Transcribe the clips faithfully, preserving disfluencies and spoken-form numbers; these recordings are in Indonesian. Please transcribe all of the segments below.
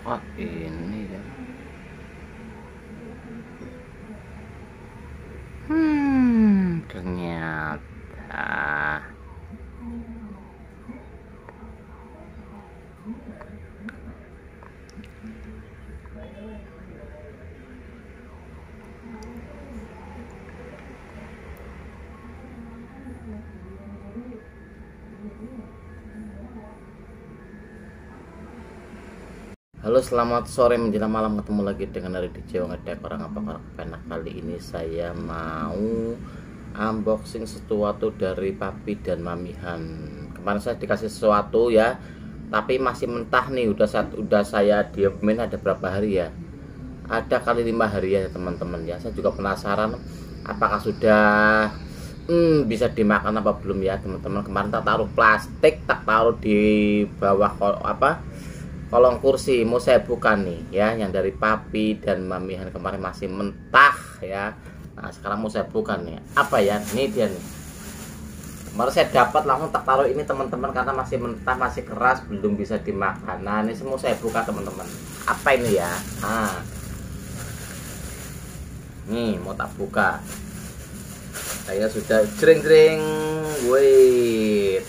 Oh ini ya. Hmm, ternyata halo, selamat sore menjelang malam, ketemu lagi dengan dari D J Ngedek orang apa orang penak. Kali ini saya mau unboxing sesuatu dari Papi dan Mamihan. Kemarin saya dikasih sesuatu ya, tapi masih mentah nih. Udah saat udah saya diemin ada berapa hari ya? Ada kali lima hari ya teman-teman ya. Saya juga penasaran apakah sudah hmm, bisa dimakan apa belum ya teman-teman. Kemarin tak taruh plastik, tak taruh di bawah apa kolong kursi. Mau saya buka nih ya, yang dari Papi dan Mamihan kemarin masih mentah ya. Nah sekarang mau saya buka nih, apa ya, ini dia nih. Kemarin saya dapat langsung tak taruh ini teman-teman, karena masih mentah, masih keras, belum bisa dimakan. Nah ini semua saya buka teman-teman, apa ini ya. Nah nih mau tak buka, saya sudah jreng-jreng. Wait,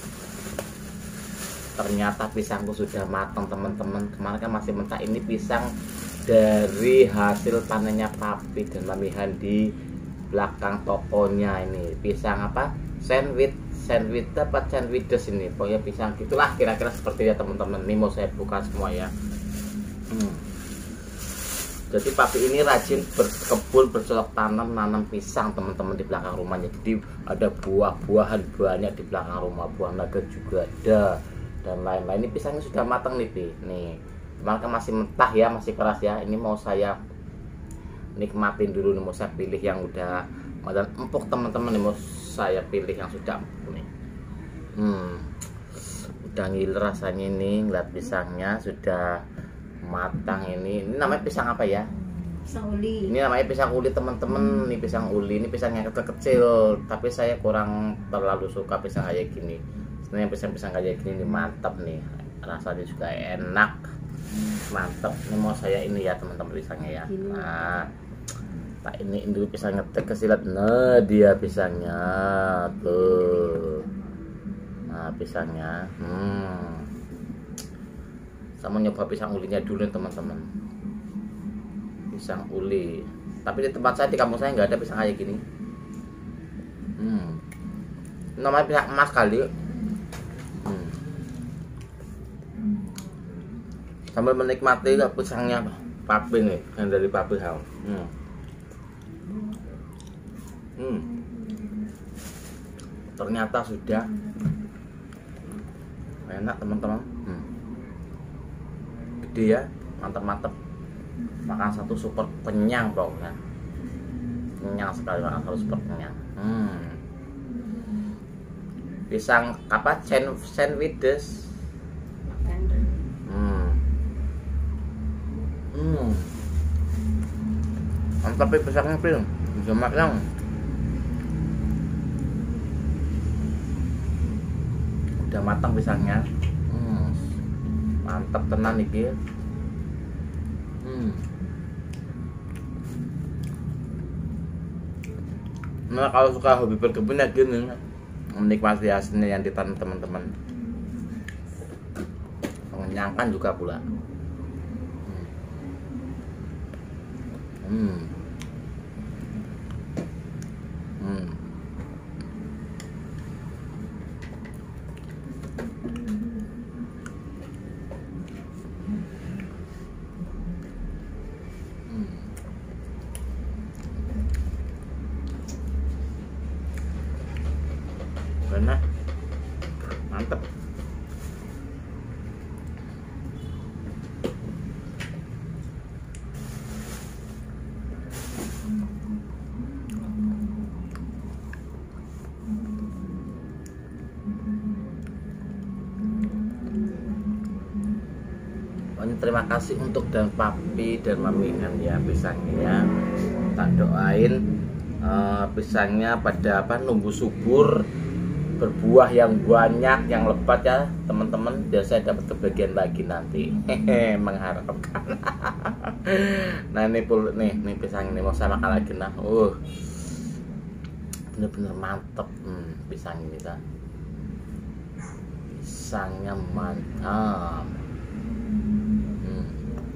ternyata pisangku sudah matang teman-teman. Kemarin kan masih mentah. Ini pisang dari hasil panennya Papi dan Mamihan di belakang tokonya. Ini pisang apa, sandwich sandwich apa sandwiches ini, pokoknya pisang gitulah kira-kira seperti ya teman-teman. Ini mau saya buka semua ya. hmm. Jadi Papi ini rajin berkebun, bercocok tanam, nanam pisang teman-teman di belakang rumahnya. Jadi ada buah-buahan banyak di belakang rumah, buah naga juga ada dan lain-lain. Ini pisangnya sudah matang nih Pi. Nih kemarin kan masih mentah ya, masih keras ya. Ini mau saya nikmatin dulu nih, mau saya pilih yang udah dan empuk teman-teman. Nih mau saya pilih yang sudah empuk nih. Hmm, udah ngiler rasanya nih, ngeliat pisangnya sudah matang. Ini, ini namanya pisang apa ya? Pisang uli. Ini namanya pisang uli teman-teman. Ini pisang uli, ini pisangnya kecil-kecil, tapi saya kurang terlalu suka pisang kayak gini. Sebenarnya pisang-pisang kayak gini ini mantap nih, rasanya juga enak, mantap. Ini mau saya ini ya teman-teman pisangnya ya. Nah tak ini dulu pisangnya, kesilat. Nah dia pisangnya tuh. Nah pisangnya, hmm saya mau nyoba pisang ulinya dulu teman-teman. Pisang uli, tapi di tempat saya, di kampung saya nggak ada pisang kayak gini. hmm Namanya pisang emas kali. hmm. Sambil menikmati pisangnya Papi nih, yang dari Papi Hal. hmm. hmm. Ternyata sudah enak teman-teman. hmm. Gede ya, mantap-mantap. Makan satu super kenyang pokoknya, kenyang sekali, makan satu super kenyang. hmm. Pisang apa, sandwiches. hmm. hmm. Mantap ya pisangnya Pil, bisa makan. Udah matang pisangnya. hmm. Mantap tenan nih. hmm. Nah kalau suka hobi berkebun ya gini, menikmati hasilnya yang ditanam teman-teman, mengenyangkan juga pula. hmm. Hmm. Enak, mantap. Terima kasih untuk dan Papi dan Mamihan ya pisangnya. Tak doain uh, pisangnya pada apa, numbuh subur, berbuah yang banyak, yang lebat ya teman-teman, biar saya dapat kebagian lagi nanti. Hehe, mengharapkan. Nah ini pul nih nih pisang ini mau saya makan lagi nah. Uh bener-bener mantep hmm, pisang ini kan. Pisangnya mantap. Hmm.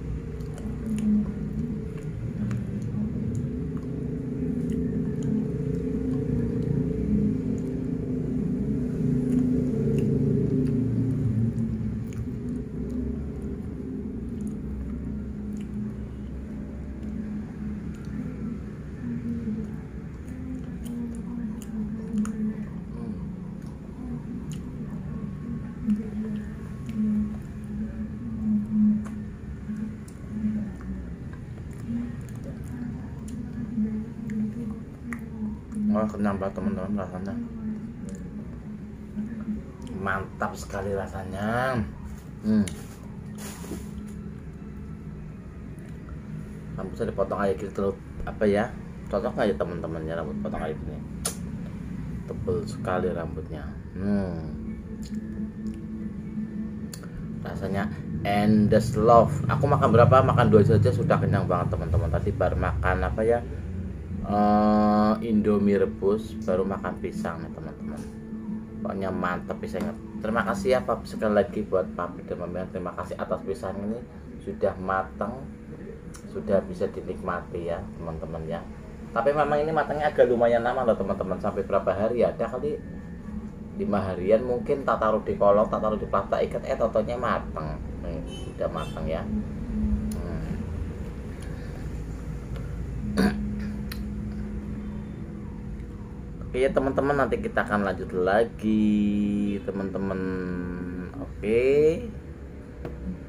Oh, kenyang banget teman-teman rasanya. Mantap sekali rasanya. Hmm. Rambutnya dipotong aja gitu apa ya? Cocok nggak ya teman-teman ya rambut potong kayak gini? Tebel sekali rambutnya. Hmm. Rasanya endless love. Aku makan berapa? Makan dua saja sudah kenyang banget teman-teman. Tadi baru makan apa ya? Uh, Indomie rebus, baru makan pisang nih teman-teman. Pokoknya mantap pisangnya. Terima kasih ya Pak sekali lagi buat Papi dan Mami. Terima kasih atas pisang ini sudah matang, sudah bisa dinikmati ya teman-teman ya. Tapi memang ini matangnya agak lumayan lama loh teman-teman. Sampai berapa hari ya? Ada kali lima harian mungkin. Tak taruh di kolong, tak taruh di plastik ikat, eh totonya matang. Nih, sudah matang ya. Oke ya teman-teman, nanti kita akan lanjut lagi teman-teman. Oke.